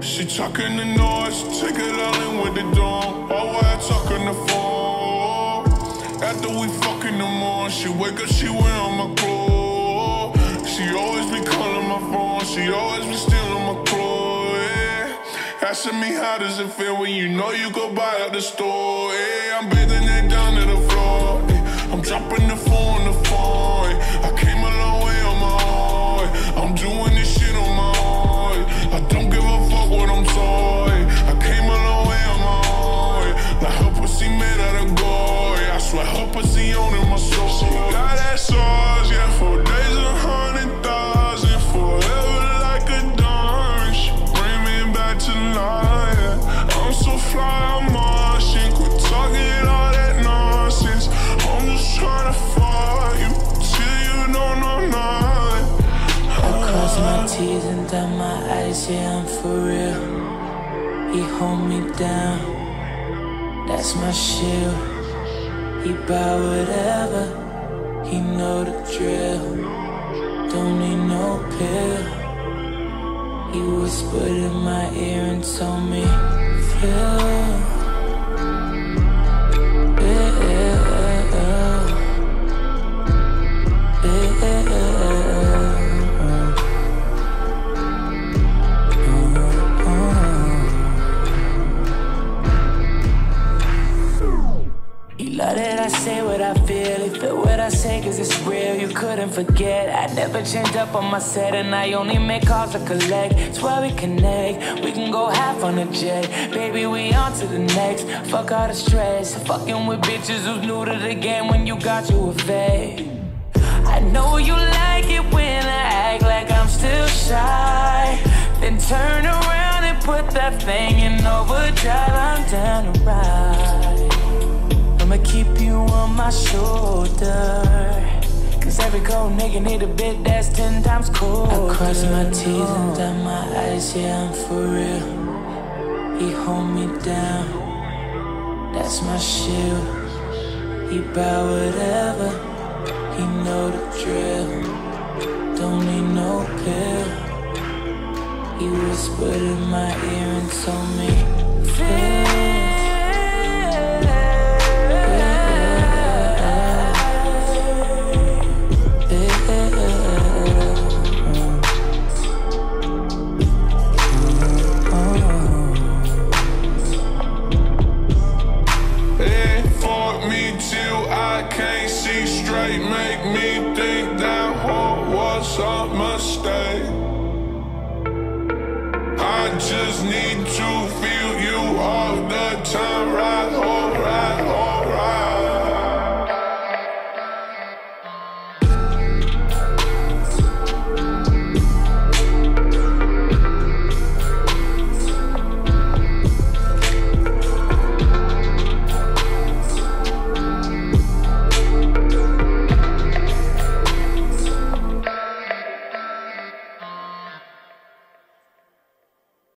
She talking the noise, take it all in with the dawn. While we're talking the phone. After we fuck in the morning, she wake up, she wearing my clothes. She always be calling my phone, she always be stealing my clothes, yeah. Asking me how does it feel when you know you go buy at the store, yeah. I'm bathing it down to the floor, yeah. I'm dropping the phone on the phone, yeah. I came a long way on my own, yeah. I'm doing this shit on my own, yeah. I don't give a fuck what I'm told, yeah. I came a long way on my own, yeah. Like her pussy made out of gold, yeah. I swear her pussy owning my soul. She got that sauce, yeah. 4 days, 100,000, forever like a dime. She bring me back to life, yeah. I'm so fly, I'm Martian. Quit talking all that nonsense. I'm just trying to fuck you till you don't know nothing. I cross my T's and dot my I's, yeah, I'm for real. He hold me down, that's my shield. He buy whatever, he know the drill. Don't need no pill. He whispered in my ear and told me, feel. Love that I say what I feel, you feel what I say cause it's real, you couldn't forget. I never change up on my set and I only make calls to collect. It's why we connect, we can go half on a jet. Baby, we on to the next, fuck all the stress. Fucking with bitches who's new to the game when you got you a vet. I know you like it when I act like I'm still shy, then turn around and put that thing in overdrive. I'm down to ride, I'ma keep you on my shoulder, cause every cold nigga need a bit that's 10 times colder. I cross my T's and dot my I's, yeah, I'm for real. He hold me down, that's my shield. He buy whatever, he know the drill. Don't need no pill. He whispered in my ear and told me, feel. Make me think that what was a mistake. I just need to feel you all the time, right?